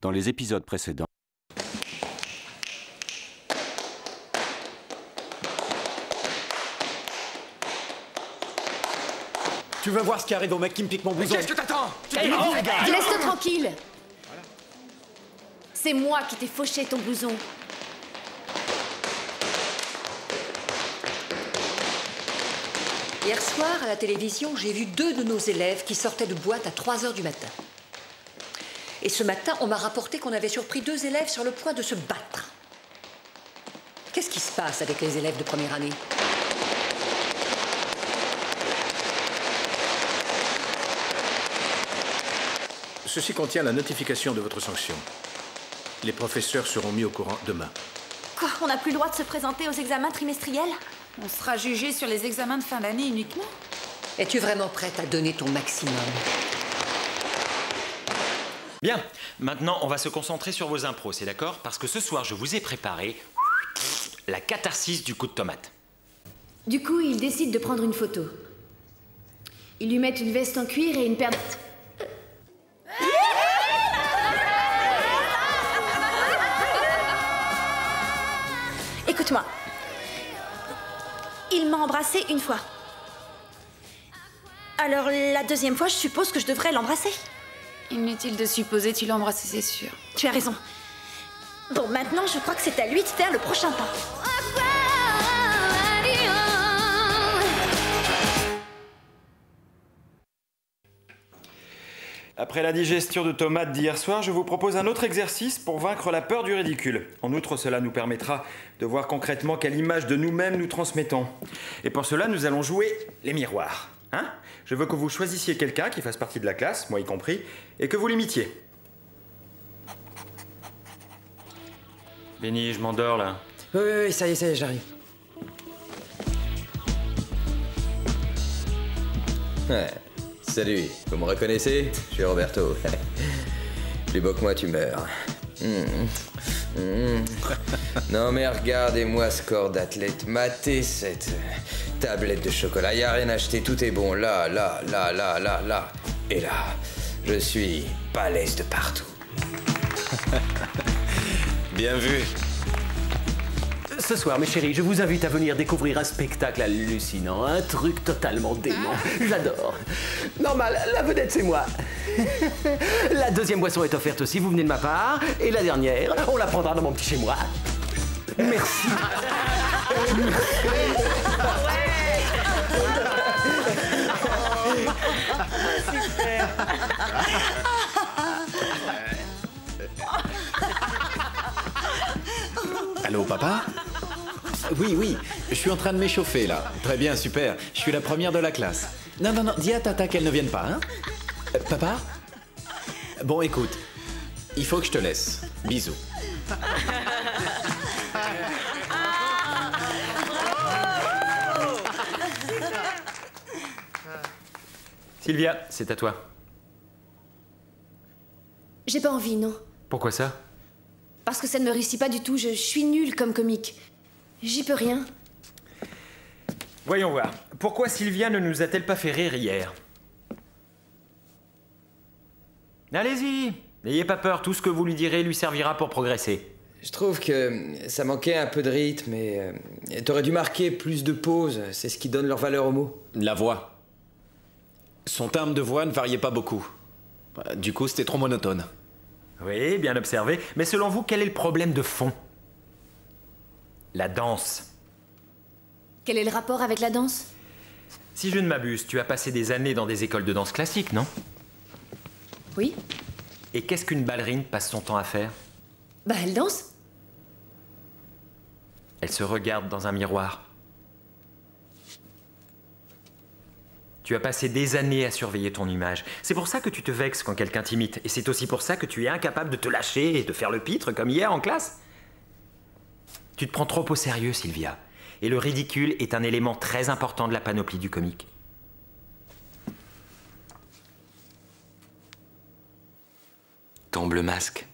Dans les épisodes précédents... Tu veux voir ce qui arrive au mec qui me pique mon blouson? Qu'est-ce que t'attends? Laisse-le tranquille. C'est moi qui t'ai fauché ton blouson. Hier soir, à la télévision, j'ai vu 2 de nos élèves qui sortaient de boîte à 3 h du matin. Et ce matin, on m'a rapporté qu'on avait surpris 2 élèves sur le point de se battre. Qu'est-ce qui se passe avec les élèves de première année? Ceci contient la notification de votre sanction. Les professeurs seront mis au courant demain. Quoi? On n'a plus le droit de se présenter aux examens trimestriels? On sera jugé sur les examens de fin d'année uniquement. Es-tu vraiment prête à donner ton maximum? Bien, maintenant on va se concentrer sur vos impros, c'est d'accord? Parce que ce soir, je vous ai préparé la catharsis du coup de tomate. Du coup, ils décident de prendre une photo. Ils lui mettent une veste en cuir et une paire de... Écoute-moi. Il m'a embrassée une fois. Alors la deuxième fois, je suppose que je devrais l'embrasser. Inutile de supposer, tu l'as embrassé, c'est sûr. Tu as raison. Bon, maintenant, je crois que c'est à lui de faire le prochain pas. Après la digestion de tomates d'hier soir, je vous propose un autre exercice pour vaincre la peur du ridicule. En outre, cela nous permettra de voir concrètement quelle image de nous-mêmes nous transmettons. Et pour cela, nous allons jouer les miroirs. Hein? Je veux que vous choisissiez quelqu'un qui fasse partie de la classe, moi y compris, et que vous l'imitiez. Benny, je m'endors là. Oui, ça y est, j'arrive. Ouais. Salut, vous me reconnaissez? Je suis Roberto. Plus beau que moi, tu meurs. Non mais regardez-moi ce corps d'athlète. Matez cette tablette de chocolat. Y a rien à acheter, tout est bon. Là. Et là, je suis balèze de partout. Bien vu. Ce soir, mes chéris, je vous invite à venir découvrir un spectacle hallucinant, un truc totalement dément. J'adore. Normal, la vedette, c'est moi. La deuxième boisson est offerte aussi, vous venez de ma part. Et la dernière, on la prendra dans mon petit chez-moi. Merci. Allô, papa? Oui, je suis en train de m'échauffer, là. Très bien, super. Je suis la première de la classe. Non, dis à Tata qu'elle ne vienne pas, hein? Papa? Bon, écoute, il faut que je te laisse. Bisous. Sylvia, c'est à toi. J'ai pas envie, non. Pourquoi ça? Parce que ça ne me réussit pas du tout. Je suis nulle comme comique. J'y peux rien. Voyons voir. Pourquoi Sylvia ne nous a-t-elle pas fait rire hier? Allez-y, n'ayez pas peur. Tout ce que vous lui direz lui servira pour progresser. Je trouve que ça manquait un peu de rythme et t'aurais dû marquer plus de pauses. C'est ce qui donne leur valeur aux mots. La voix. Son timbre de voix ne variait pas beaucoup. Du coup, c'était trop monotone. Oui, bien observé. Mais selon vous, quel est le problème de fond? La danse. Quel est le rapport avec la danse? Si je ne m'abuse, tu as passé des années dans des écoles de danse classique, non? Oui. Et qu'est-ce qu'une ballerine passe son temps à faire? Bah, elle danse. Elle se regarde dans un miroir. Tu as passé des années à surveiller ton image. C'est pour ça que tu te vexes quand quelqu'un t'imite. Et c'est aussi pour ça que tu es incapable de te lâcher et de faire le pitre comme hier en classe. Tu te prends trop au sérieux, Sylvia. Et le ridicule est un élément très important de la panoplie du comique. Tombe le masque.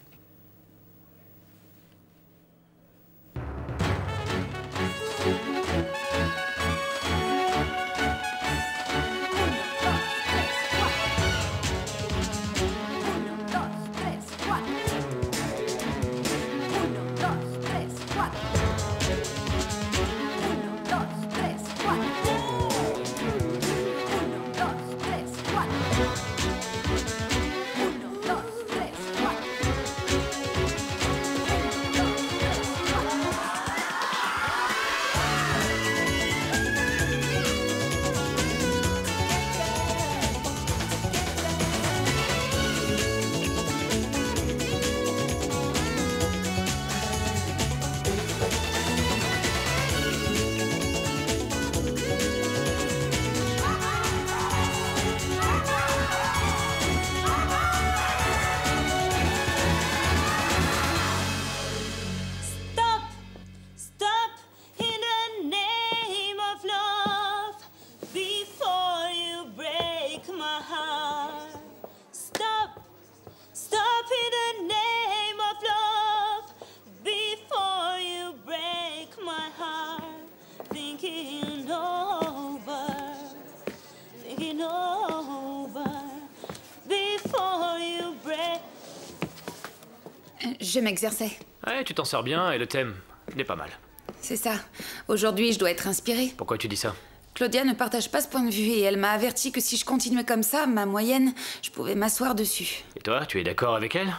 taking over before you break. Je m'exerçais. Ouais, tu t'en sors bien et le thème, il est pas mal. C'est ça. Aujourd'hui, je dois être inspirée. Pourquoi tu dis ça? Claudia ne partage pas ce point de vue et elle m'a averti que si je continuais comme ça, ma moyenne, je pouvais m'asseoir dessus. Et toi, tu es d'accord avec elle?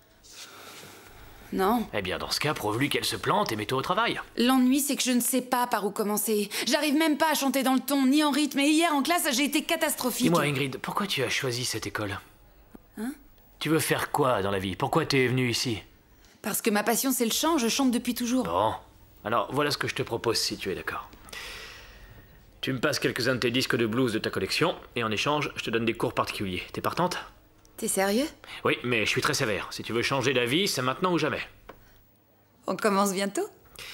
Non. Eh bien, dans ce cas, prouve-lui qu'elle se plante et mets-toi au travail. L'ennui, c'est que je ne sais pas par où commencer. J'arrive même pas à chanter dans le ton, ni en rythme. Et hier, en classe, j'ai été catastrophique. Dis-moi, Ingrid, pourquoi tu as choisi cette école? Hein? Tu veux faire quoi dans la vie? Pourquoi t'es venue ici? Parce que ma passion, c'est le chant. Je chante depuis toujours. Bon. Alors, voilà ce que je te propose si tu es d'accord. Tu me passes quelques-uns de tes disques de blues de ta collection, et en échange, je te donne des cours particuliers. T'es partante? T'es sérieux? Oui, mais je suis très sévère. Si tu veux changer d'avis, c'est maintenant ou jamais. On commence bientôt?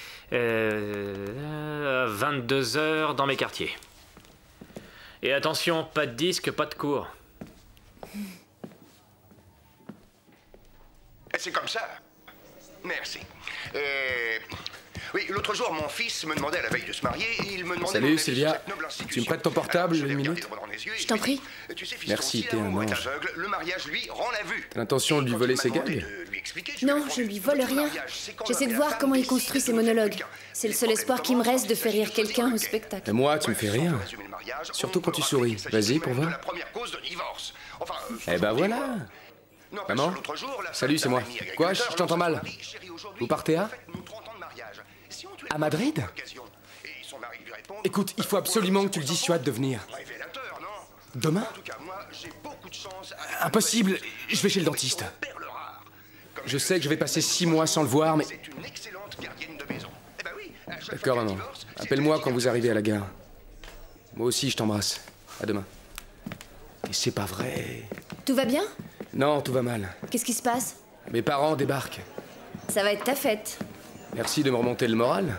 22h dans mes quartiers. Et attention, pas de disque, pas de cours. C'est comme ça. Merci. Oui, l'autre jour, mon fils me demandait à la veille de se marier, il me demandait... Salut Sylvia, tu me prêtes ton portable une minute? Je t'en prie. Merci, t'es un ange. Aveugle, le mariage, lui, rend la vue. T'as l'intention de lui voler ses gags? Non, je lui vole rien. J'essaie de voir comment il construit ses monologues. C'est le seul espoir qui me reste de faire rire quelqu'un au spectacle. Et moi, tu me fais rire. Surtout quand tu souris. Vas-y, pour voir. Eh ben voilà. Maman? Salut, c'est moi. Quoi? Je t'entends mal. Vous partez à Madrid? Écoute, il faut absolument que tu le dissuades de venir. Demain? Impossible, je vais chez le dentiste. Je sais que je vais passer 6 mois sans le voir, mais... D'accord, maman. Appelle-moi quand vous arrivez à la gare. Moi aussi, je t'embrasse. À demain. Et c'est pas vrai. Tout va bien? Non, tout va mal. Qu'est-ce qui se passe? Mes parents débarquent. Ça va être ta fête. Merci de me remonter le moral.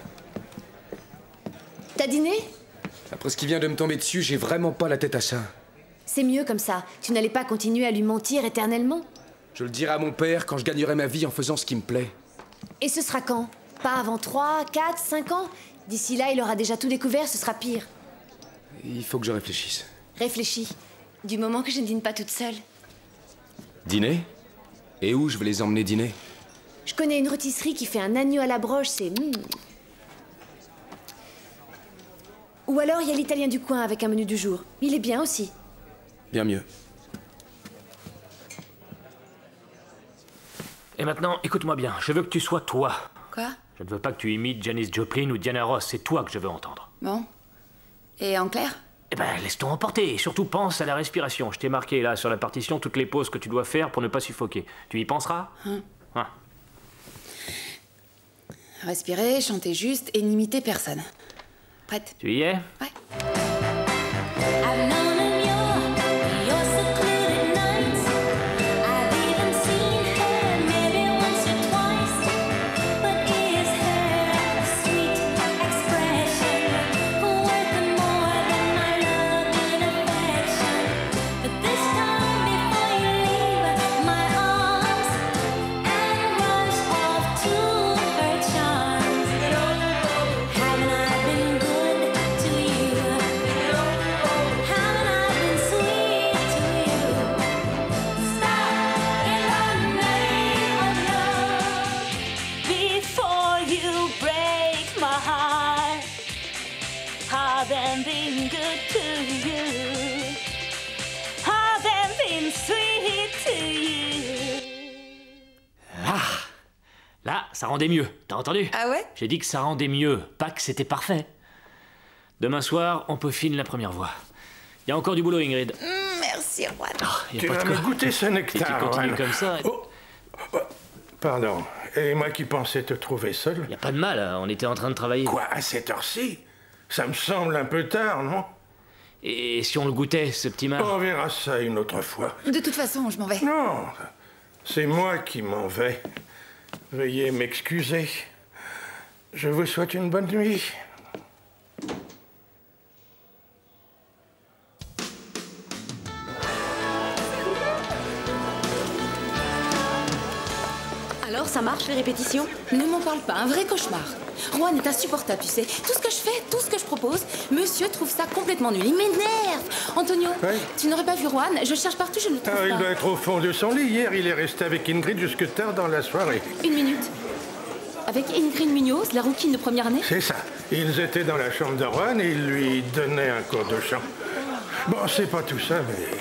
T'as dîné? Après ce qui vient de me tomber dessus, j'ai vraiment pas la tête à ça. C'est mieux comme ça. Tu n'allais pas continuer à lui mentir éternellement. Je le dirai à mon père quand je gagnerai ma vie en faisant ce qui me plaît. Et ce sera quand? Pas avant 3, 4, 5 ans? D'ici là, il aura déjà tout découvert, ce sera pire. Il faut que je réfléchisse. Réfléchis. Du moment que je ne dîne pas toute seule. Dîner? Et où je vais les emmener dîner? Je connais une rôtisserie qui fait un agneau à la broche, c'est... Ou alors, il y a l'italien du coin avec un menu du jour. Il est bien aussi. Bien mieux. Et maintenant, écoute-moi bien, je veux que tu sois toi. Quoi? Je ne veux pas que tu imites Janis Joplin ou Diana Ross, c'est toi que je veux entendre. Bon. Et en clair? Eh ben, laisse-toi emporter, et surtout pense à la respiration. Je t'ai marqué là, sur la partition, toutes les pauses que tu dois faire pour ne pas suffoquer. Tu y penseras? Hein. Respirer, chanter juste et n'imiter personne. Prête? Tu y es? Ouais. Là, ça rendait mieux, t'as entendu? Ah ouais? J'ai dit que ça rendait mieux, pas que c'était parfait. Demain soir, on peaufine la première voix. Il y a encore du boulot, Ingrid. Merci, Juan. Tu vas me goûter ce nectar. Et tu continues comme ça. Pardon. Et moi qui pensais te trouver seul? Y a pas de mal, on était en train de travailler. Quoi, à cette heure-ci? Ça me semble un peu tard, non? Et si on le goûtait, ce petit mar? On verra ça une autre fois. De toute façon, je m'en vais. Non, c'est moi qui m'en vais. Veuillez m'excuser. Je vous souhaite une bonne nuit. Alors, Alors, ça marche les répétitions? Ne m'en parle pas, un vrai cauchemar. Juan est insupportable, tu sais. Tout ce que je fais, tout ce que je propose, monsieur trouve ça complètement nul. Il m'énerve. Antonio, tu n'aurais pas vu Juan? Je cherche partout, je ne le trouve pas. Il doit être au fond de son lit. Hier, il est resté avec Ingrid jusque tard dans la soirée. Une minute. Avec Ingrid Munoz, la rouquine de première année? C'est ça. Ils étaient dans la chambre de Juan et ils lui donnaient un cours de chant. Bon, c'est pas tout ça, mais...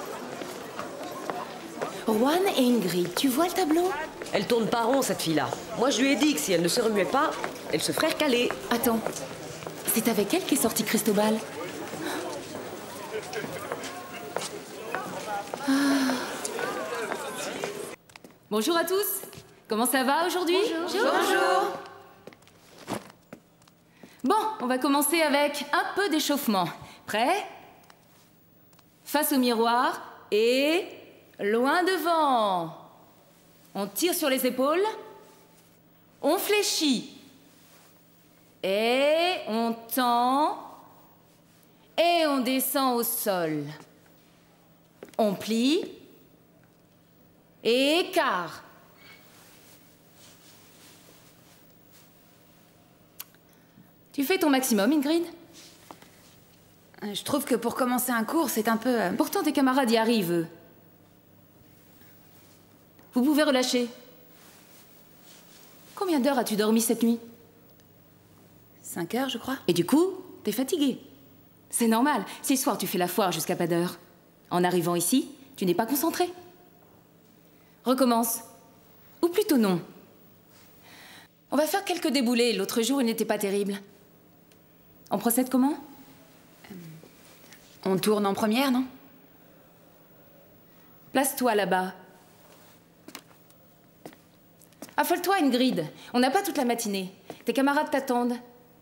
Juan et Ingrid, tu vois le tableau? Elle tourne pas rond, cette fille-là. Moi, je lui ai dit que si elle ne se remuait pas, elle se ferait recaler. Attends, c'est avec elle qu'est sorti Cristobal. Ah. Bonjour à tous. Comment ça va aujourd'hui? Bonjour. Bon, on va commencer avec un peu d'échauffement. Prêt? Face au miroir et loin devant. On tire sur les épaules. On fléchit. Et on tend. Et on descend au sol. On plie. Et écart. Tu fais ton maximum, Ingrid? Je trouve que pour commencer un cours, c'est un peu... Pourtant, tes camarades y arrivent, eux. Vous pouvez relâcher. Combien d'heures as-tu dormi cette nuit? 5 heures, je crois. Et du coup, t'es fatiguée. C'est normal. Si le soir, tu fais la foire jusqu'à pas d'heure. En arrivant ici, tu n'es pas concentré. Recommence. Ou plutôt non. On va faire quelques déboulés. L'autre jour, il n'était pas terrible. On procède comment? On tourne en première, non? Place-toi là-bas. Affole-toi, Ingrid. On n'a pas toute la matinée. Tes camarades t'attendent.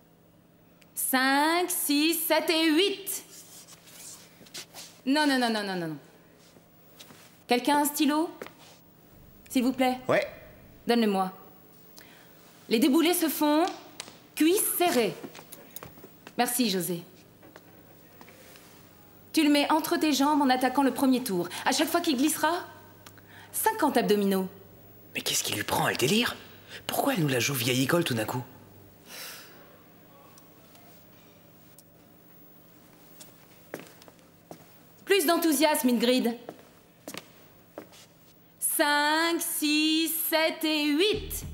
5, 6, 7 et 8. Non. Quelqu'un a un stylo? S'il vous plaît. Ouais. Donne-le-moi. Les déboulés se font cuisses serrées. Merci, José. Tu le mets entre tes jambes en attaquant le premier tour. À chaque fois qu'il glissera, 50 abdominaux. Mais qu'est-ce qui lui prend, elle délire? Pourquoi elle nous la joue vieille école tout d'un coup? Plus d'enthousiasme, Ingrid. 5, 6, 7 et 8.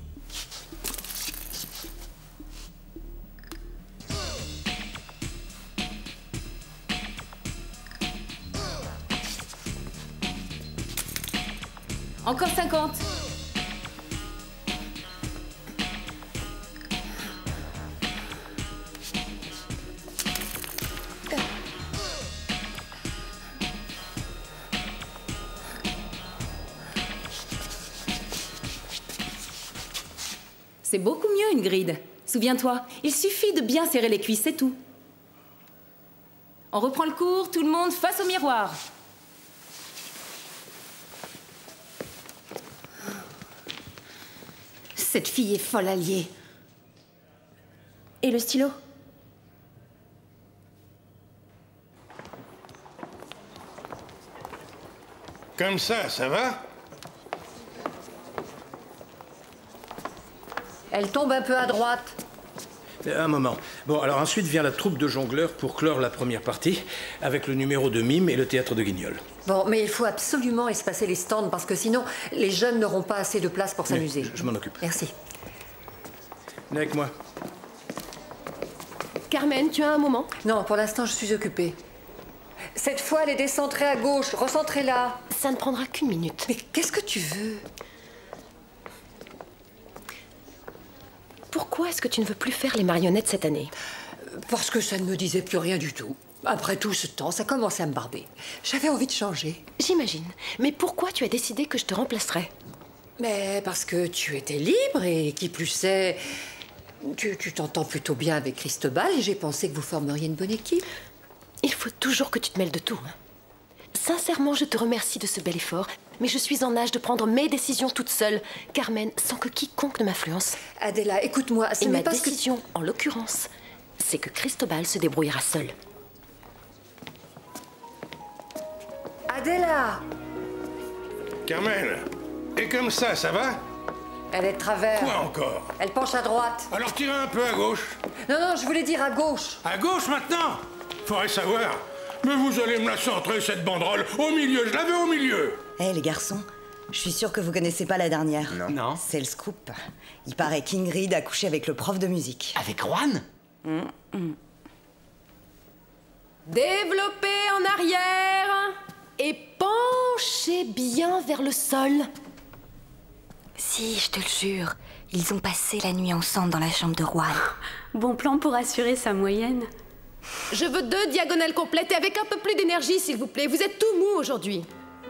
Encore 50. C'est beaucoup mieux, Ingrid. Souviens-toi, il suffit de bien serrer les cuisses, c'est tout. On reprend le cours, tout le monde face au miroir. Cette fille est folle alliée. Et le stylo? Comme ça va? Elle tombe un peu à droite. Un moment. Bon, alors ensuite vient la troupe de jongleurs pour clore la première partie, avec le numéro de mime et le théâtre de Guignol. Bon, mais il faut absolument espacer les stands, parce que sinon, les jeunes n'auront pas assez de place pour s'amuser. Je m'en occupe. Merci. Venez avec moi. Carmen, tu as un moment? Non, pour l'instant, je suis occupée. Cette fois, elle est décentrée à gauche. Recentrez-la. Ça ne prendra qu'une minute. Mais qu'est-ce que tu veux? Pourquoi est-ce que tu ne veux plus faire les marionnettes cette année? Parce que ça ne me disait plus rien du tout. Après tout ce temps, ça commençait à me barber. J'avais envie de changer. J'imagine. Mais pourquoi tu as décidé que je te remplacerais? Mais parce que tu étais libre et qui plus est, tu t'entends plutôt bien avec Cristobal et j'ai pensé que vous formeriez une bonne équipe. Il faut toujours que tu te mêles de tout. Hein. Sincèrement, je te remercie de ce bel effort, mais je suis en âge de prendre mes décisions toute seule, Carmen, sans que quiconque ne m'influence. Adela, écoute-moi, ce n'est n'est pas pas ma décision, en l'occurrence, c'est que Cristobal se débrouillera seul. Adela! Carmen, et comme ça va? Elle est de travers. Quoi encore? Elle penche à droite. Alors tirez un peu à gauche. Non, je voulais dire à gauche. À gauche maintenant? Faudrait savoir. Mais vous allez me la centrer, cette banderole, au milieu, je la veux au milieu. Hé, les garçons, je suis sûre que vous connaissez pas la dernière. Non. C'est le scoop. Il paraît qu'Ingrid a couché avec le prof de musique. Avec Juan? Développez en arrière et penchez bien vers le sol. Si, je te le jure, ils ont passé la nuit ensemble dans la chambre de Juan. Bon plan pour assurer sa moyenne. Je veux 2 diagonales complètes et avec un peu plus d'énergie, s'il vous plaît. Vous êtes tout mou aujourd'hui.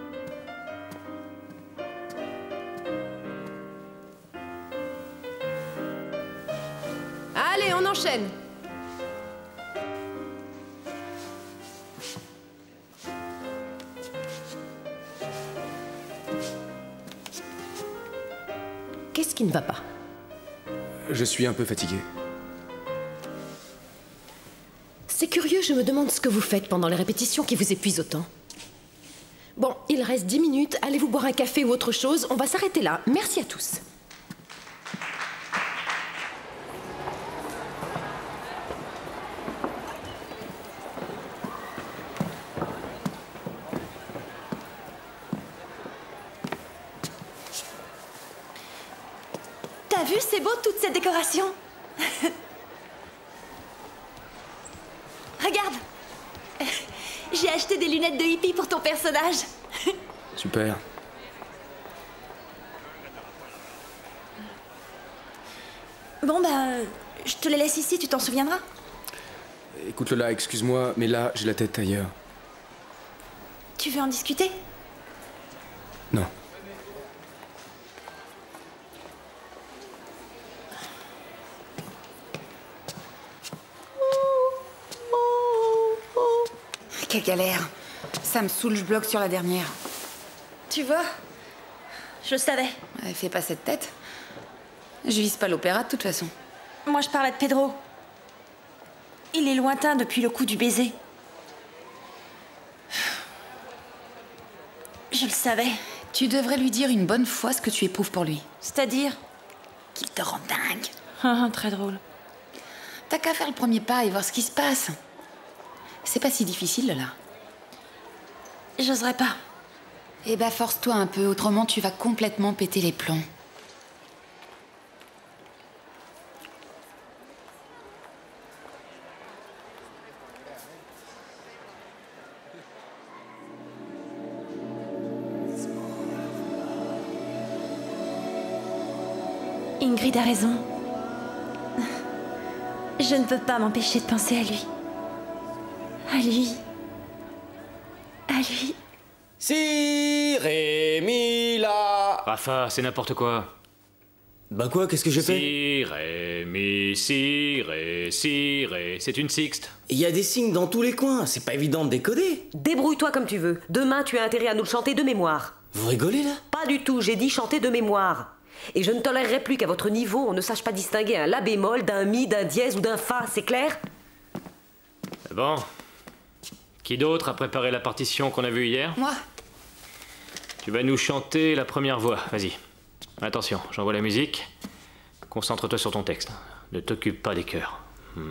Allez, on enchaîne. Qu'est-ce qui ne va pas? Je suis un peu fatigué. C'est curieux, je me demande ce que vous faites pendant les répétitions qui vous épuisent autant. Bon, il reste 10 minutes, allez-vous boire un café ou autre chose? On va s'arrêter là. Merci à tous. T'as vu, c'est beau toute cette décoration. Regarde, j'ai acheté des lunettes de hippie pour ton personnage. Super. Bon, je te les laisse ici, tu t'en souviendras. Écoute Lola, excuse-moi, mais là, j'ai la tête ailleurs. Tu veux en discuter? Non. Quelle galère. Ça me saoule, je bloque sur la dernière. Tu vois, je savais. Fais pas cette tête. Je vise pas l'opéra de toute façon. Moi, je parlais de Pedro. Il est lointain depuis le coup du baiser. Je le savais. Tu devrais lui dire une bonne fois ce que tu éprouves pour lui. C'est-à-dire? Qu'il te rend dingue. Très drôle. T'as qu'à faire le premier pas et voir ce qui se passe. C'est pas si difficile, là. J'oserais pas. Eh ben, force-toi un peu, autrement tu vas complètement péter les plombs. Ingrid a raison. Je ne peux pas m'empêcher de penser à lui. À lui. À lui. Si, ré, mi, la. Rafa, c'est n'importe quoi. Bah quoi, qu'est-ce que j'ai fait? Si, ré, mi, si, ré, c'est une sixte. Il y a des signes dans tous les coins, c'est pas évident de décoder. Débrouille-toi comme tu veux. Demain, tu as intérêt à nous le chanter de mémoire. Vous rigolez là? Pas du tout, j'ai dit chanter de mémoire. Et je ne tolérerai plus qu'à votre niveau, on ne sache pas distinguer un la bémol d'un mi, d'un dièse ou d'un fa, c'est clair? Bon. Qui d'autre a préparé la partition qu'on a vue hier? Moi. Tu vas nous chanter la première voix, vas-y. Attention, j'envoie la musique. Concentre-toi sur ton texte. Ne t'occupe pas des chœurs.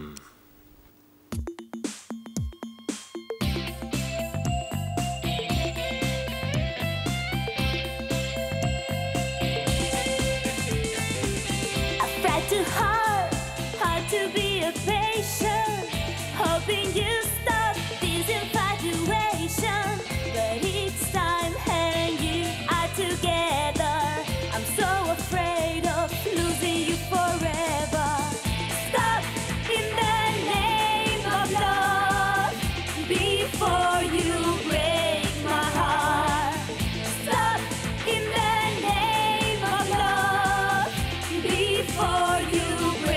Hard to be a patient, hoping you stop this infatuation. But each time and you are together, I'm so afraid of losing you forever. Stop in the name of love before you break my heart. Stop in the name of love before you break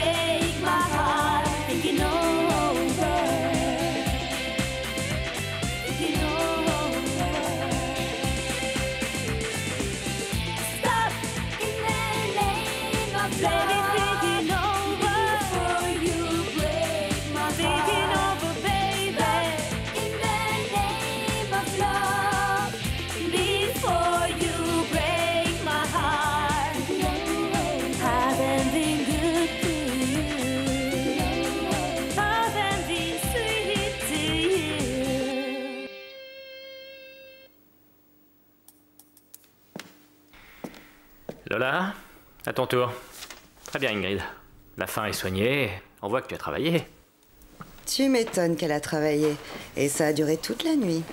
Lola, à ton tour. Très bien, Ingrid. La faim est soignée. On voit que tu as travaillé. Tu m'étonnes qu'elle a travaillé. Et ça a duré toute la nuit.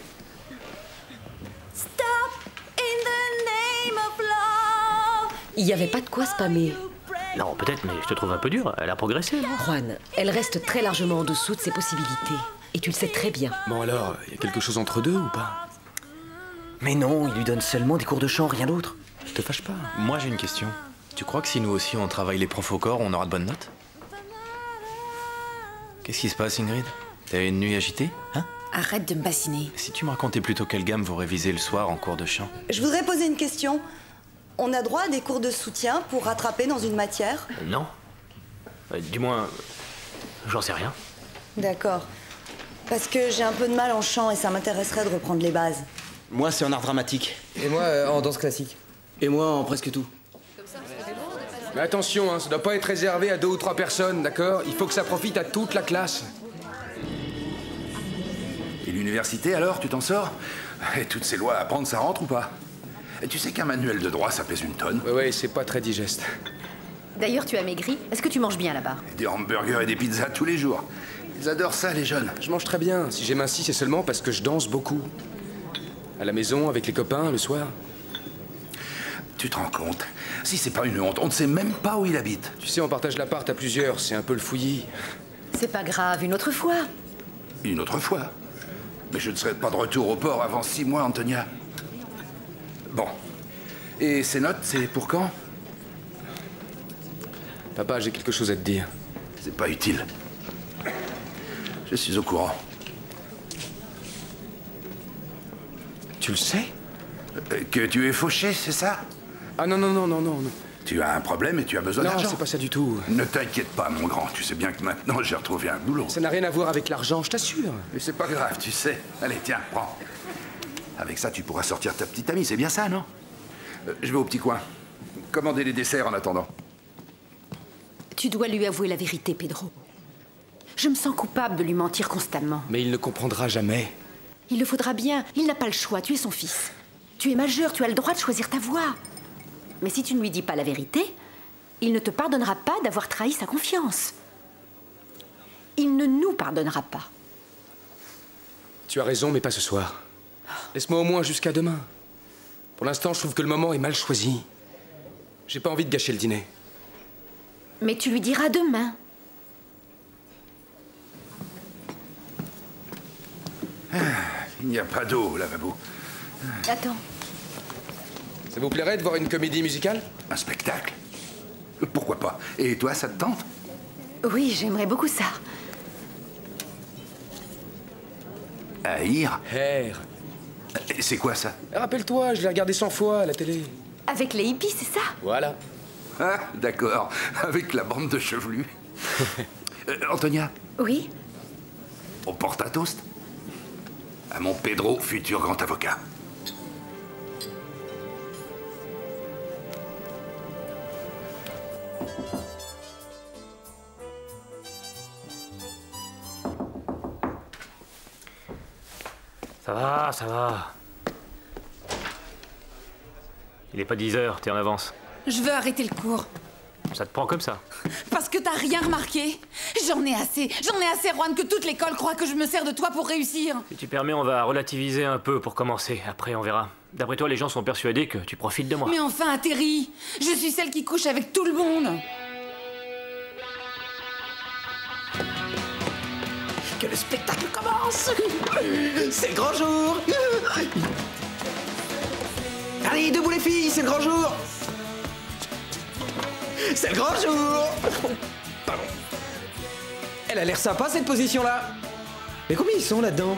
Il n'y avait pas de quoi spammer. Non, peut-être, mais je te trouve un peu dur. Elle a progressé, non? Juan, elle reste très largement en dessous de ses possibilités. Et tu le sais très bien. Bon alors, il y a quelque chose entre deux ou pas? Mais non, il lui donne seulement des cours de chant, rien d'autre. Te fâche pas. Moi j'ai une question. Tu crois que si nous aussi on travaille les profs au corps, on aura de bonnes notes? Qu'est-ce qui se passe, Ingrid? T'as une nuit agitée, hein? Arrête de me bassiner. Si tu me racontais plutôt quelle gamme vous révisez le soir en cours de chant. Je voudrais poser une question. On a droit à des cours de soutien pour rattraper dans une matière? Non. Du moins, j'en sais rien. D'accord. Parce que j'ai un peu de mal en chant et ça m'intéresserait de reprendre les bases. Moi, c'est en art dramatique. Et moi, en danse classique. Et moi, en presque tout. Mais attention, hein, ça doit pas être réservé à 2 ou 3 personnes, d'accord? Il faut que ça profite à toute la classe. Et l'université, alors, tu t'en sors? Et toutes ces lois à apprendre, ça rentre ou pas? Et tu sais qu'un manuel de droit, ça pèse une tonne? Ouais, c'est pas très digeste. D'ailleurs, tu as maigri. Est-ce que tu manges bien là-bas? Des hamburgers et des pizzas tous les jours. Ils adorent ça, les jeunes. Je mange très bien. Si j'ai minci, c'est seulement parce que je danse beaucoup. À la maison, avec les copains, le soir. Tu te rends compte? Si c'est pas une honte, on ne sait même pas où il habite. Tu sais, on partage l'appart à plusieurs, c'est un peu le fouillis. C'est pas grave, une autre fois. Une autre fois? Mais je ne serai pas de retour au port avant 6 mois, Antonia. Bon. Et ces notes, c'est pour quand? Papa, j'ai quelque chose à te dire. C'est pas utile. Je suis au courant. Tu le sais? Que tu es fauché, c'est ça? Ah non. Tu as un problème et tu as besoin d'argent. Non, c'est pas ça du tout. Ne t'inquiète pas, mon grand. Tu sais bien que maintenant, j'ai retrouvé un boulot. Ça n'a rien à voir avec l'argent, je t'assure. Mais c'est pas grave, tu sais. Allez, tiens, prends. Avec ça, tu pourras sortir ta petite amie, c'est bien ça, non? Je vais au petit coin. Commander les desserts en attendant. Tu dois lui avouer la vérité, Pedro. Je me sens coupable de lui mentir constamment. Mais il ne comprendra jamais. Il le faudra bien. Il n'a pas le choix. Tu es son fils. Tu es majeur. Tu as le droit de choisir ta voie. Mais si tu ne lui dis pas la vérité, il ne te pardonnera pas d'avoir trahi sa confiance. Il ne nous pardonnera pas. Tu as raison, mais pas ce soir. Laisse-moi au moins jusqu'à demain. Pour l'instant, je trouve que le moment est mal choisi. J'ai pas envie de gâcher le dîner. Mais tu lui diras demain. Il n'y a pas d'eau au lavabo. Attends. Ça vous plairait de voir une comédie musicale? Un spectacle? Pourquoi pas? Et toi, ça te tente? Oui, j'aimerais beaucoup ça. Haïr? Hair. C'est quoi ça? Rappelle-toi, je l'ai regardé 100 fois à la télé. Avec les hippies, c'est ça? Voilà. Ah, d'accord. Avec la bande de chevelus. Antonia? Oui? On porte un toast? À mon Pedro, futur grand avocat. Ça va. Il est pas 10 heures, t'es en avance. Je veux arrêter le cours. Ça te prend comme ça? Parce que t'as rien remarqué. J'en ai assez, Juan, que toute l'école croit que je me sers de toi pour réussir. Si tu permets, on va relativiser un peu pour commencer. Après, on verra. D'après toi, les gens sont persuadés que tu profites de moi. Mais enfin, Terry, je suis celle qui couche avec tout le monde. Que le spectacle commence! C'est le grand jour! Allez, debout les filles, c'est le grand jour! C'est le grand jour! Pardon. Elle a l'air sympa cette position-là! Mais combien ils sont là-dedans?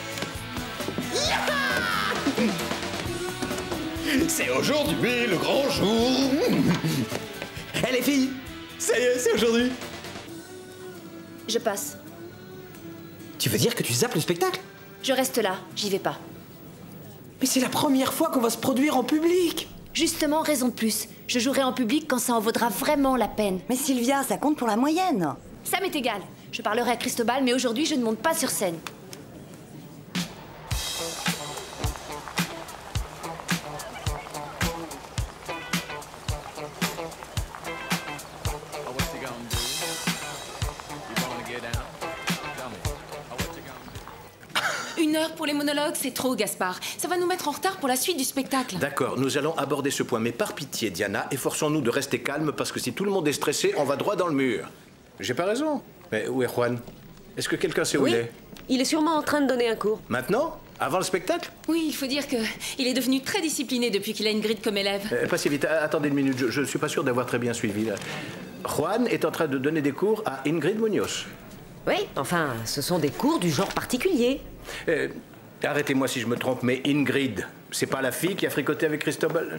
C'est aujourd'hui le grand jour! Eh les filles! Ça y est, c'est aujourd'hui! Je passe. Tu veux dire que tu zappes le spectacle? Je reste là, j'y vais pas. Mais c'est la première fois qu'on va se produire en public! Justement, raison de plus. Je jouerai en public quand ça en vaudra vraiment la peine. Mais Sylvia, ça compte pour la moyenne. Ça m'est égal. Je parlerai à Cristobal, mais aujourd'hui, je ne monte pas sur scène. heure pour les monologues, c'est trop, Gaspard. Ça va nous mettre en retard pour la suite du spectacle. D'accord, nous allons aborder ce point, mais par pitié, Diana, efforçons-nous de rester calmes, parce que si tout le monde est stressé, on va droit dans le mur. J'ai pas raison. Mais où est Juan? Est-ce que quelqu'un sait où il est? Il est sûrement en train de donner un cours. Maintenant? Avant le spectacle? Oui, il faut dire que il est devenu très discipliné depuis qu'il a Ingrid comme élève. Pas si vite, attendez une minute, je suis pas sûr d'avoir très bien suivi. Là. Juan est en train de donner des cours à Ingrid Munoz. Oui, enfin, ce sont des cours du genre particulier. Arrêtez-moi si je me trompe, mais Ingrid, c'est pas la fille qui a fricoté avec Cristobal?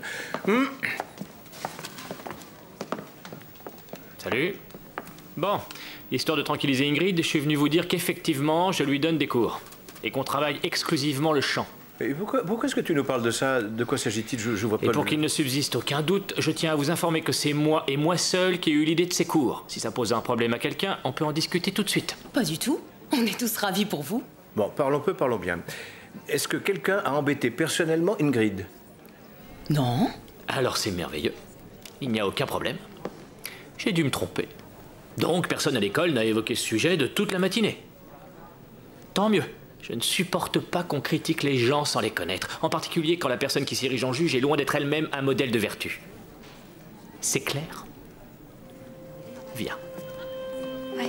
Salut. Bon, histoire de tranquilliser Ingrid, je suis venu vous dire qu'effectivement, je lui donne des cours. Et qu'on travaille exclusivement le chant. Et pourquoi est-ce que tu nous parles de ça? De quoi s'agit-il? Je vois pas. Et pour qu'il ne subsiste aucun doute, je tiens à vous informer que c'est moi et moi seul qui ai eu l'idée de ces cours. Si ça pose un problème à quelqu'un, on peut en discuter tout de suite. Pas du tout. On est tous ravis pour vous. Bon, parlons peu, parlons bien. Est-ce que quelqu'un a embêté personnellement Ingrid? Non. Alors c'est merveilleux. Il n'y a aucun problème. J'ai dû me tromper. Donc personne à l'école n'a évoqué ce sujet de toute la matinée. Tant mieux. Je ne supporte pas qu'on critique les gens sans les connaître, en particulier quand la personne qui s'érige en juge est loin d'être elle-même un modèle de vertu. C'est clair? Viens. Ouais.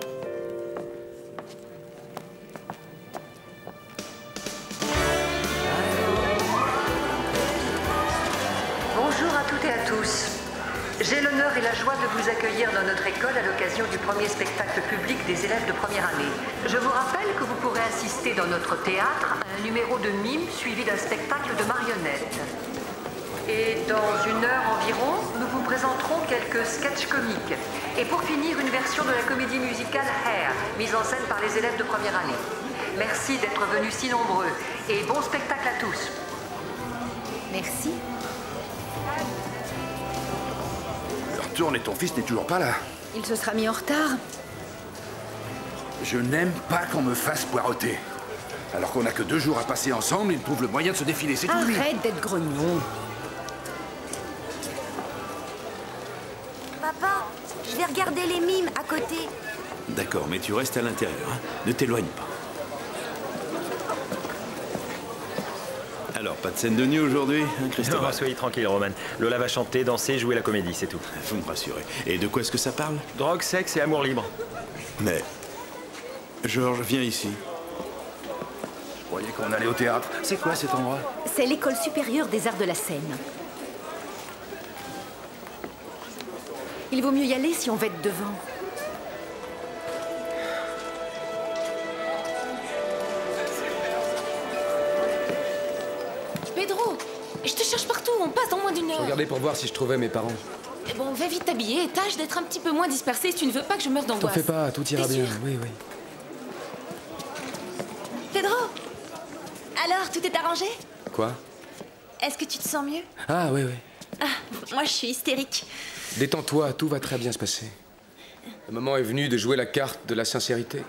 Bonjour à toutes et à tous. J'ai l'honneur et la joie de vous accueillir dans notre école à l'occasion du premier spectacle public des élèves de première année. Je vous rappelle que vous pourrez assister dans notre théâtre à un numéro de mime suivi d'un spectacle de marionnettes. Et dans une heure environ, nous vous présenterons quelques sketchs comiques. Et pour finir, une version de la comédie musicale Hair, mise en scène par les élèves de première année. Merci d'être venus si nombreux et bon spectacle à tous. Merci. Retourne et ton fils n'est toujours pas là. Il se sera mis en retard. Je n'aime pas qu'on me fasse poireauter. Alors qu'on n'a que 2 jours à passer ensemble, il trouve le moyen de se défiler, c'est tout lui. Arrête d'être grognon. Papa, je vais regarder les mimes à côté. D'accord, mais tu restes à l'intérieur, hein. Ne t'éloigne pas. Alors, pas de scène de nuit aujourd'hui, hein, Christophe? Non, soyez tranquille, Roman. Lola va chanter, danser, jouer la comédie, c'est tout. Faut me rassurer. Et de quoi est-ce que ça parle? Drogue, sexe et amour libre. Mais... Georges, viens ici. Je croyais qu'on allait au théâtre. C'est quoi cet endroit? C'est l'école supérieure des arts de la scène. Il vaut mieux y aller si on va être devant. Pedro, je te cherche partout, on passe dans moins d'une heure. Je regardais pour voir si je trouvais mes parents. Eh bon, va vite t'habiller et tâche d'être un petit peu moins dispersé si tu ne veux pas que je meure T'en d'angoisse. fais pas, tout ira T'es bien. sûr? Oui, oui. Pedro, alors tout est arrangé? Quoi? Est-ce que tu te sens mieux? Ah, oui, oui. Ah, moi je suis hystérique. Détends-toi, tout va très bien se passer. Le moment est venu de jouer la carte de la sincérité.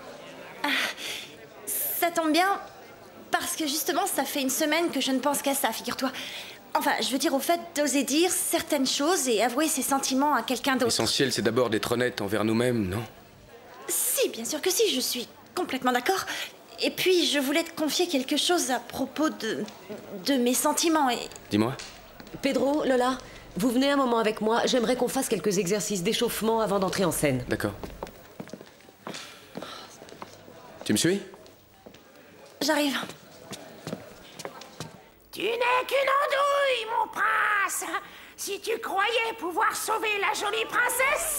Ça tombe bien, parce que justement ça fait une semaine que je ne pense qu'à ça, figure-toi. Enfin, je veux dire au fait d'oser dire certaines choses et avouer ses sentiments à quelqu'un d'autre. L'essentiel, c'est d'abord d'être honnête envers nous-mêmes, non? Si, bien sûr que si, je suis complètement d'accord. Et puis, je voulais te confier quelque chose à propos de mes sentiments et... Dis-moi. Pedro, Lola, vous venez un moment avec moi. J'aimerais qu'on fasse quelques exercices d'échauffement avant d'entrer en scène. D'accord. Tu me suis? J'arrive. Tu n'es qu'une andouille, mon prince. Si tu croyais pouvoir sauver la jolie princesse...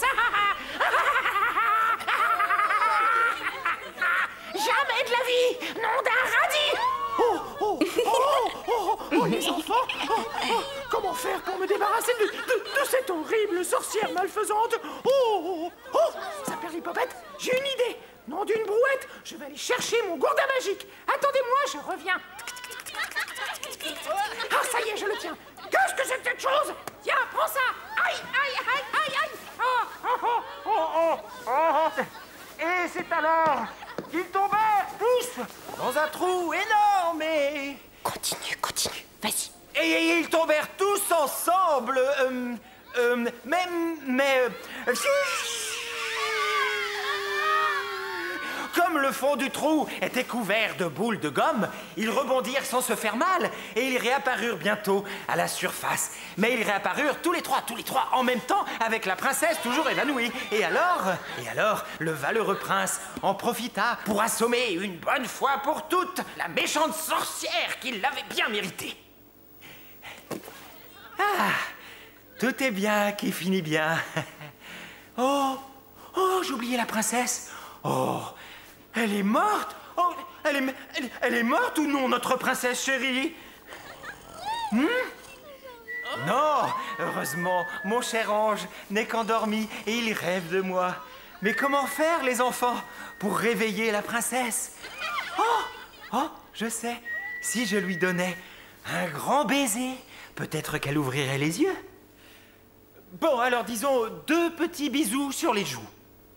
Jamais de la vie, nom d'un radis. Les enfants, comment faire pour me débarrasser de cette horrible sorcière malfaisante? Ça perd l'hypopète, j'ai une idée. Nom d'une brouette, je vais aller chercher mon gourdin magique. Attendez-moi, je reviens. Ah, ça y est, je le tiens. Qu'est-ce que c'est que cette chose? Tiens, prends ça. Aïe, aïe, aïe, aïe, aïe. Et c'est alors qu'ils tombèrent tous dans un trou énorme et... Continue, vas-y. Et ils tombèrent tous ensemble. Mais... Comme comme le fond du trou était couvert de boules de gomme, ils rebondirent sans se faire mal et ils réapparurent bientôt à la surface. Mais ils réapparurent tous les trois en même temps avec la princesse toujours évanouie. Et alors, le valeureux prince en profita pour assommer une bonne fois pour toutes la méchante sorcière qui l'avait bien méritée. Ah, tout est bien qui finit bien. Oh, j'ai oublié la princesse. Oh, elle est morte. Oh, elle est morte ou non, notre princesse chérie? Non, heureusement, mon cher ange n'est qu'endormi et il rêve de moi. Mais comment faire, les enfants, pour réveiller la princesse? Oh, je sais. Si je lui donnais un grand baiser, peut-être qu'elle ouvrirait les yeux. Bon, alors disons 2 petits bisous sur les joues.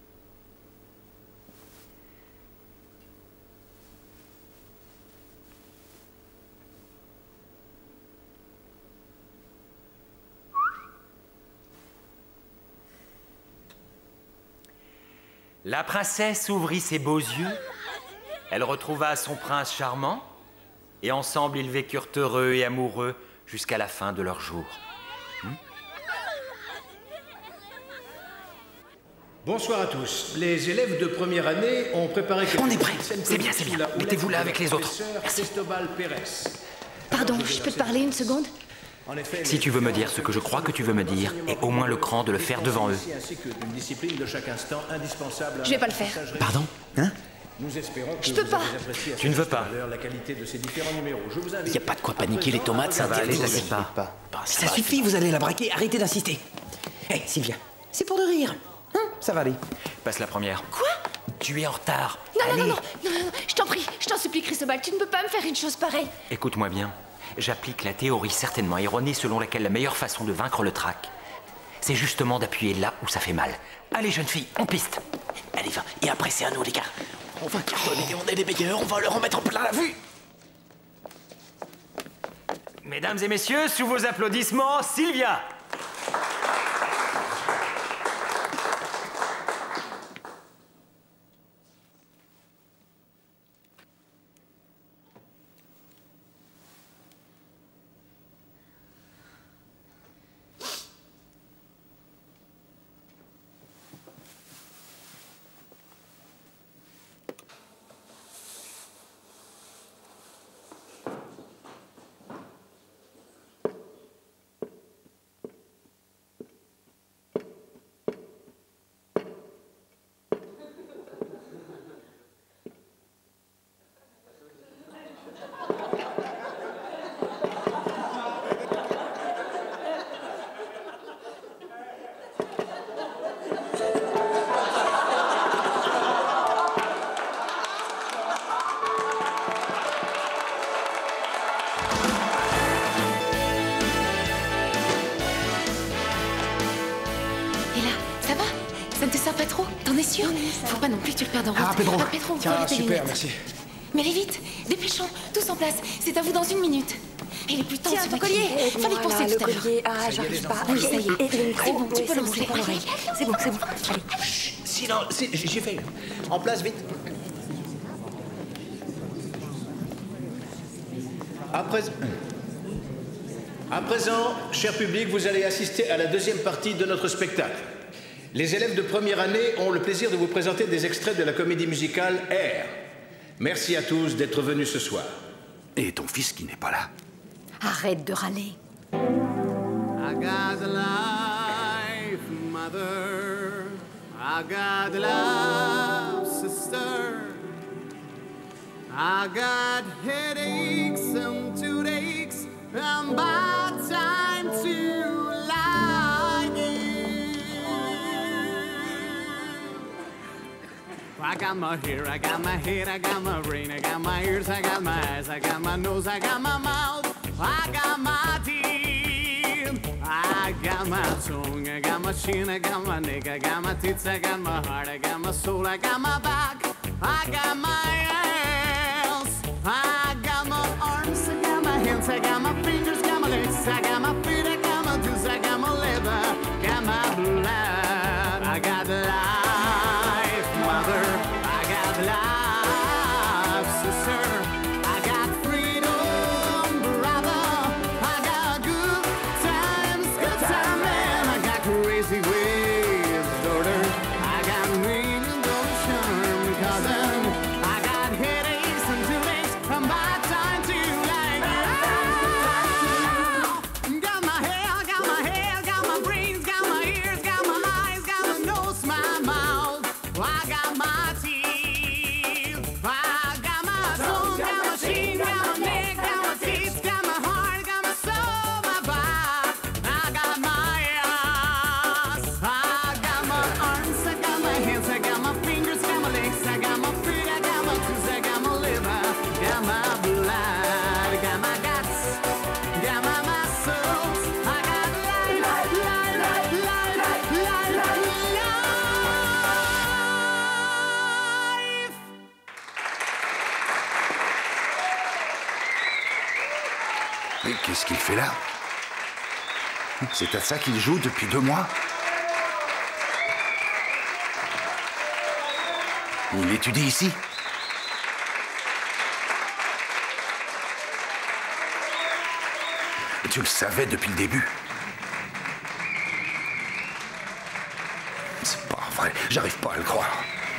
La princesse ouvrit ses beaux yeux, elle retrouva son prince charmant, et ensemble ils vécurent heureux et amoureux jusqu'à la fin de leur jour. Bonsoir à tous. Les élèves de première année ont préparé... On est prêts. C'est bien. Mettez-vous là avec les autres. Merci. Pardon, je peux te parler une seconde? Si tu veux me dire ce que je crois que tu veux me dire, et au moins le cran de le faire devant eux. Je vais pas le faire. Pardon? Hein? Je peux pas. Tu ne veux pas? Il n'y a pas de quoi paniquer, les tomates, ça va aller, t'inquiète pas. Ça suffit, vous allez la braquer, arrêtez d'insister. Hé, Sylvia, c'est pour de rire. Hein? Ça va aller. Passe la première. Quoi? Tu es en retard. Non, je t'en prie, je t'en supplie, Cristobal, tu ne peux pas me faire une chose pareille. Écoute-moi bien. J'applique la théorie certainement erronée selon laquelle la meilleure façon de vaincre le trac, c'est justement d'appuyer là où ça fait mal. Allez, jeune fille, en piste. Allez, viens. Et après, c'est à nous, les gars. On va cartonner, on est les meilleurs, on va leur en mettre plein la vue. Mesdames et messieurs, sous vos applaudissements, Sylvia. Ça ne te sert pas trop? T'en es sûr? Faut pas non plus que tu le perdes en route. Ah, Pedro. Pedro, tiens, super, merci. Mais allez vite, dépêchons, tous en place. C'est à vous dans 1 minute. Il est plus temps de se collier. Fallait y penser tout à l'heure. Ah, j'arrive pas. Oui, ça y est. C'est bon, tu peux le manger. C'est bon. Allez. Sinon, j'ai fait. En place, vite. À présent, cher public, vous allez assister à la deuxième partie de notre spectacle. Les élèves de première année ont le plaisir de vous présenter des extraits de la comédie musicale Air. Merci à tous d'être venus ce soir. Et ton fils qui n'est pas là? Arrête de râler. I got life, mother. I got love, sister. I got headaches and toothaches, and bad time to lie in. I got my hair, I got my head, I got my brain, I got my ears, I got my eyes, I got my nose, I got my mouth, I got my teeth, I got my tongue, I got my chin, I got my neck, I got my tits, I got my heart, I got my soul, I got my back, I got my hands, I got my arms, I got my hands, I got my fingers, got my legs, I got my feet, I got my toes, I got my liver, got my blood, I got life, mother, I got life. Mais qu'est-ce qu'il fait là? C'est à ça qu'il joue depuis 2 mois? Il étudie ici? Tu le savais depuis le début? C'est pas vrai, j'arrive pas à le croire.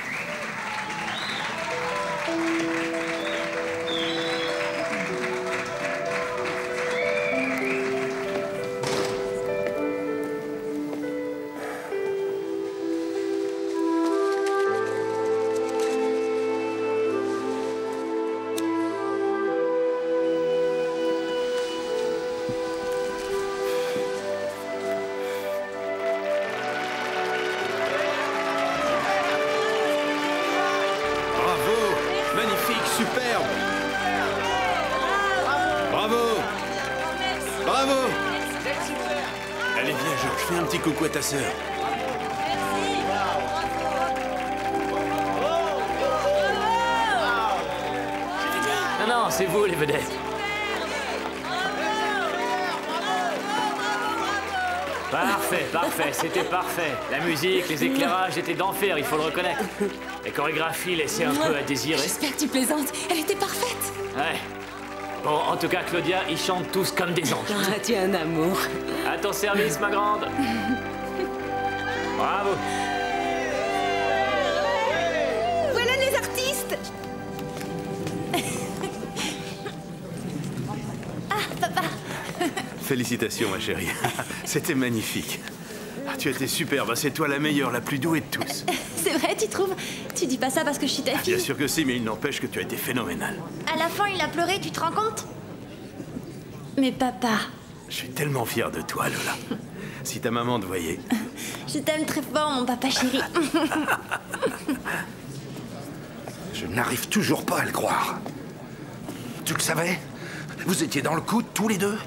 Superbe! Bravo! Bravo! Allez, viens, Georges, fais un petit coucou à ta sœur. Non, non, c'est vous les vedettes. Parfait, parfait, c'était parfait. La musique, les éclairages étaient d'enfer, il faut le reconnaître. Les chorégraphies laissaient un peu à désirer. J'espère que tu plaisantes. Elle était parfaite. Ouais. Bon, en tout cas, Claudia, ils chantent tous comme des anges. Ah, tu es un amour. À ton service, ma grande. Bravo. Voilà les artistes. Ah, papa. Félicitations, ma chérie. C'était magnifique. Tu étais superbe, c'est toi la meilleure, la plus douée de tous. C'est vrai, tu trouves? Tu dis pas ça parce que je suis ta fille. Bien sûr que si, mais il n'empêche que tu as été phénoménale. À la fin, il a pleuré, tu te rends compte? Mais papa... Je suis tellement fier de toi, Lola. Si ta maman te voyait. Je t'aime très fort, mon papa chéri. Je n'arrive toujours pas à le croire. Tu le savais? Vous étiez dans le coup tous les deux?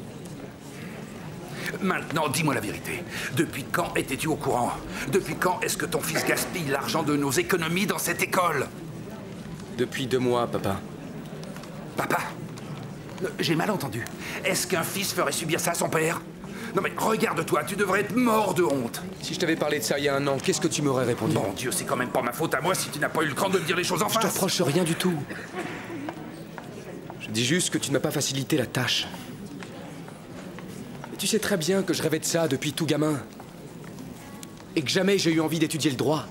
Maintenant, dis-moi la vérité. Depuis quand étais-tu au courant? Depuis quand est-ce que ton fils gaspille l'argent de nos économies dans cette école? Depuis 2 mois, papa. Papa? J'ai mal entendu. Est-ce qu'un fils ferait subir ça à son père? Non mais regarde-toi, tu devrais être mort de honte. Si je t'avais parlé de ça il y a 1 an, qu'est-ce que tu m'aurais répondu? Mon Dieu, c'est quand même pas ma faute à moi si tu n'as pas eu le cran de me dire les choses en face. Je te reproche rien du tout. Je dis juste que tu ne m'as pas facilité la tâche. Et tu sais très bien que je rêvais de ça depuis tout gamin. Et que jamais j'ai eu envie d'étudier le droit.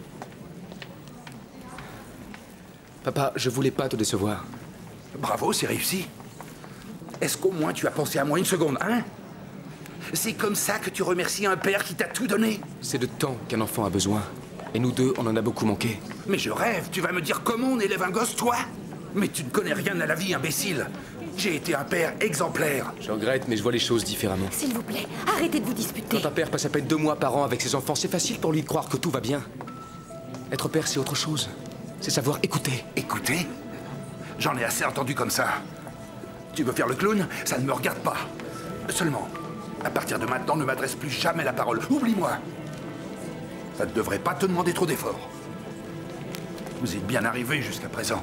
Papa, je voulais pas te décevoir. Bravo, c'est réussi. Est-ce qu'au moins tu as pensé à moi 1 seconde, hein? C'est comme ça que tu remercies un père qui t'a tout donné? C'est de temps qu'un enfant a besoin. Et nous deux, on en a beaucoup manqué. Mais je rêve, tu vas me dire comment on élève un gosse, toi? Mais tu ne connais rien à la vie, imbécile. J'ai été un père exemplaire. Je regrette, mais je vois les choses différemment. S'il vous plaît, arrêtez de vous disputer. Quand un père passe à peine 2 mois par an avec ses enfants, c'est facile pour lui de croire que tout va bien. Être père, c'est autre chose. C'est savoir écouter. Écouter? J'en ai assez entendu comme ça. Tu veux faire le clown? Ça ne me regarde pas. Seulement, à partir de maintenant, ne m'adresse plus jamais la parole. Oublie-moi. Ça ne devrait pas te demander trop d'efforts. Vous êtes bien arrivé jusqu'à présent.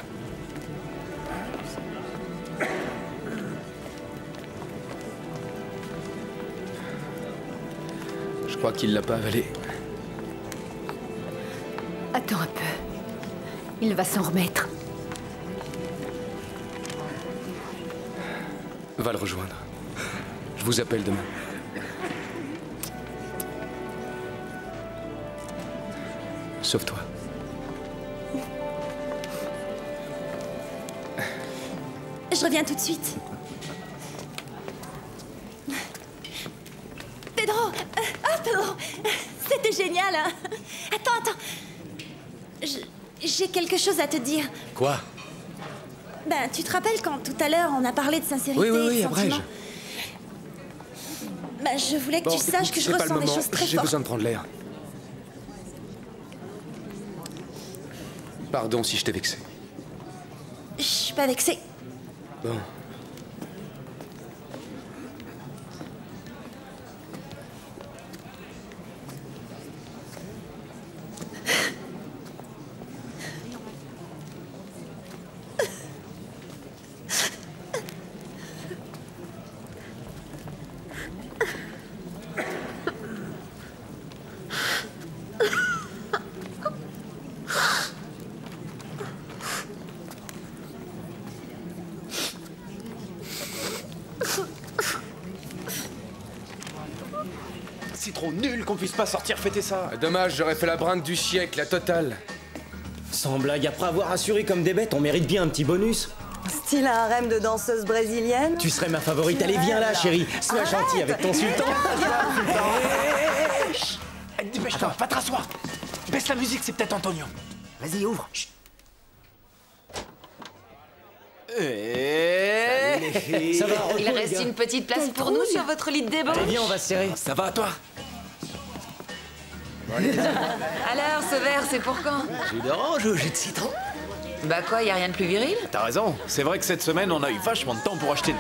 Je crois qu'il l'a pas avalé. Attends un peu. Il va s'en remettre. Va le rejoindre. Je vous appelle demain. Sauve-toi. Je reviens tout de suite. Pedro! Pedro! C'était génial, hein? Attends. J'ai quelque chose à te dire. Quoi? Ben, tu te rappelles quand tout à l'heure on a parlé de sincérité Oui, et de après. sentiments? Ben, je voulais que tu saches que je ressens des choses très J'ai fortes. besoin de prendre l'air. Pardon si je t'ai vexé. Je suis pas vexée. Bon. C'est trop nul qu'on puisse pas sortir fêter ça. Dommage, j'aurais fait la brinque du siècle, la totale. Sans blague, après avoir assuré comme des bêtes, on mérite bien un petit bonus. Style un harem de danseuse brésilienne. Tu serais ma favorite. Allez, viens là, chérie. Sois gentil avec ton sultan. Dépêche-toi, va te rasseoir. Baisse la musique, c'est peut-être Antonio. Vas-y, ouvre. Chut. Ça va, Il reste une petite place pour nous sur votre lit de débauche. Allez, viens, on va se serrer. Ça va, toi? Alors, ce verre, c'est pour quand? Jus d'orange ou jus de citron? Bah quoi, y a rien de plus viril? T'as raison. C'est vrai que cette semaine, on a eu vachement de temps pour acheter.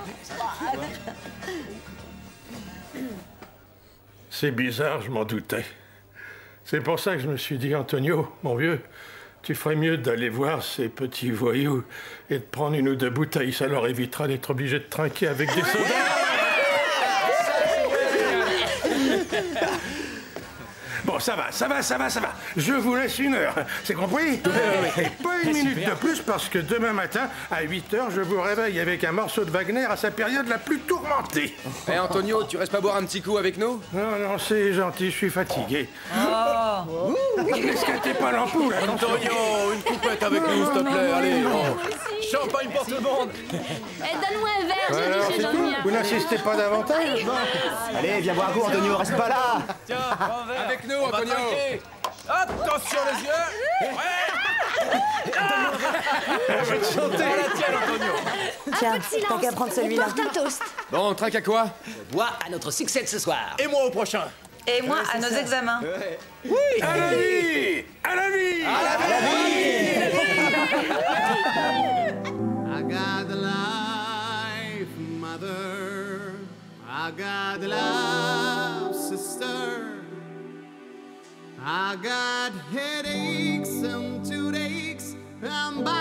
C'est bizarre, je m'en doutais. C'est pour ça que je me suis dit, Antonio, mon vieux, tu ferais mieux d'aller voir ces petits voyous et de prendre une ou deux bouteilles. Ça leur évitera d'être obligés de trinquer avec des sodas. Bon, ça va. Je vous laisse 1 heure. C'est compris? Pas une minute de plus parce que demain matin, à 8 h, je vous réveille avec un morceau de Wagner à sa période la plus tourmentée. Hé, Antonio, tu restes pas boire un petit coup avec nous? Non, c'est gentil, je suis fatigué. Oh. Qu'est-ce que t'es pas l'ampoule? Antonio, une coupette avec nous, s'il te plaît. Allez, champagne pour tout le monde. Donne-moi un verre, j'ai dit, j'en ai un. Vous n'insistez pas davantage? Allez, viens boire un coup, Antonio, reste pas là. Tiens, avec nous, Antonio. Attention les yeux. Je vais te chanter. La tienne, Antonio. Tiens, t'as qu'à prendre celui-là. Porte un toast. Bon, on trinque à quoi? Bois à notre succès de ce soir. Et moi au prochain. Et moi, à nos examens. Oui. À la vie. À la vie. I got the life, mother. I got the love, sister. I got headaches and toothaches. I'm by